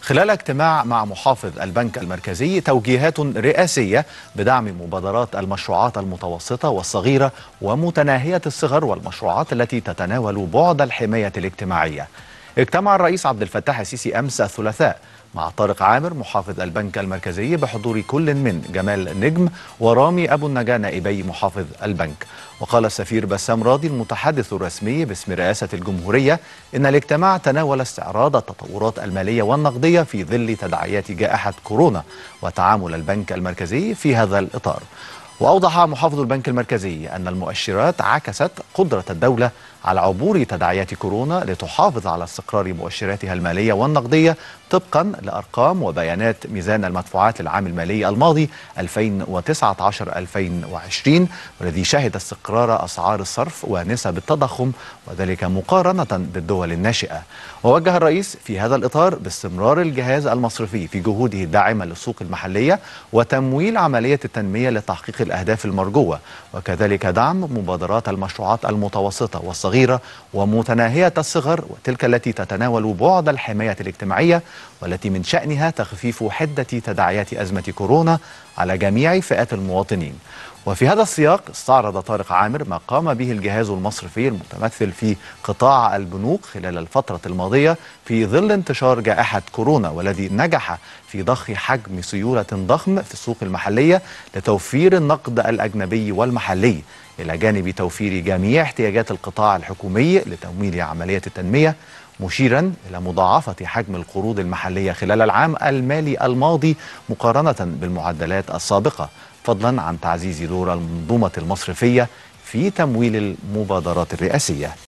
خلال اجتماع مع محافظ البنك المركزي توجيهات رئاسية بدعم مبادرات المشروعات المتوسطة والصغيرة ومتناهية الصغر والمشروعات التي تتناول بعد الحماية الاجتماعية. اجتمع الرئيس عبد الفتاح السيسي أمس الثلاثاء مع طارق عامر محافظ البنك المركزي بحضور كل من جمال نجم ورامي أبو النجا نائبي محافظ البنك. وقال السفير بسام راضي المتحدث الرسمي باسم رئاسة الجمهورية إن الاجتماع تناول استعراض التطورات المالية والنقدية في ظل تداعيات جائحة كورونا وتعامل البنك المركزي في هذا الإطار. وأوضح محافظ البنك المركزي أن المؤشرات عكست قدرة الدولة على عبور تداعيات كورونا لتحافظ على استقرار مؤشراتها المالية والنقدية طبقا لأرقام وبيانات ميزان المدفوعات للعام المالي الماضي 2019-2020 والذي شهد استقرار أسعار الصرف ونسب التضخم وذلك مقارنة بالدول الناشئة. ووجه الرئيس في هذا الإطار باستمرار الجهاز المصرفي في جهوده الداعمة للسوق المحلية وتمويل عملية التنمية لتحقيق الأهداف المرجوة وكذلك دعم مبادرات المشروعات المتوسطة والصغيرة ومتناهية الصغر وتلك التي تتناول بعد الحماية الاجتماعية والتي من شأنها تخفيف حدة تداعيات أزمة كورونا على جميع فئات المواطنين. وفي هذا السياق استعرض طارق عامر ما قام به الجهاز المصرفي المتمثل في قطاع البنوك خلال الفترة الماضية في ظل انتشار جائحة كورونا والذي نجح في ضخ حجم سيولة ضخم في السوق المحلية لتوفير النقد الأجنبي والمحلي إلى جانب توفير جميع احتياجات القطاع الحكومي لتمويل عملية التنمية، مشيرا إلى مضاعفة حجم القروض المحلية خلال العام المالي الماضي مقارنة بالمعدلات السابقة، فضلا عن تعزيز دور المنظومة المصرفية في تمويل المبادرات الرئاسية.